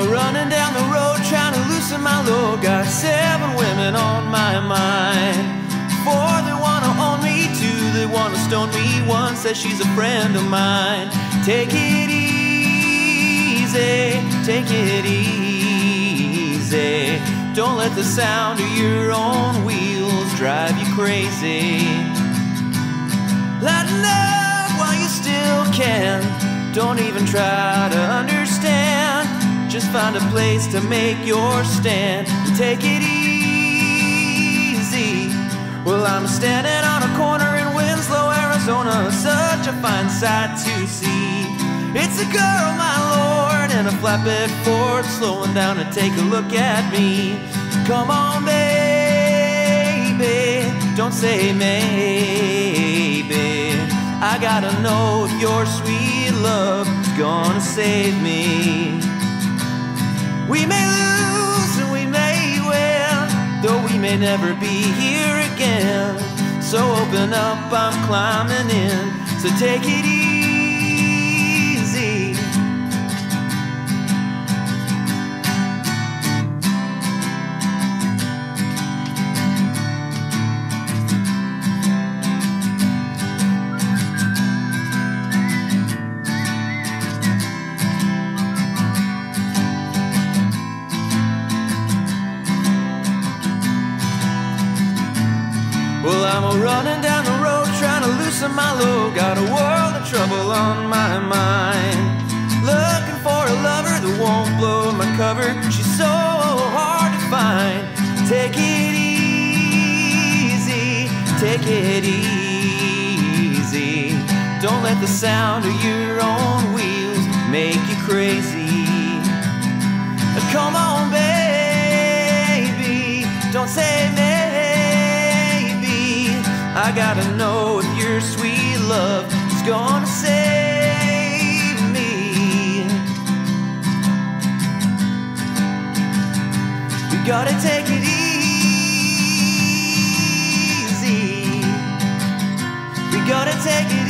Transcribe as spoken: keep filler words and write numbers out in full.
I'm running down the road trying to loosen my load. Got seven women on my mind. Four that wanna own me, two that wanna stone me, one says she's a friend of mine. Take it easy, take it easy. Don't let the sound of your own wheels drive you crazy. Lighten up while you still can. Don't even try to understand. Just find a place to make your stand and take it easy. Well, I'm standing on a corner in Winslow, Arizona, such a fine sight to see. It's a girl, my lord, in a flatbed Ford, slowing down to take a look at me. Come on, baby, don't say maybe. I gotta know if your sweet love is gonna save me. We may lose and we may win, though we may never be here again. So open up, I'm climbing in, so take it easy. Well, I'm a running down the road trying to loosen my load. Got a world of trouble on my mind. Looking for a lover that won't blow my cover. She's so hard to find. Take it easy, take it easy. Don't let the sound of your own wheels make you crazy. Come on, baby, don't say maybe. I gotta know if your sweet love is gonna save me. We gotta take it easy. We gotta take it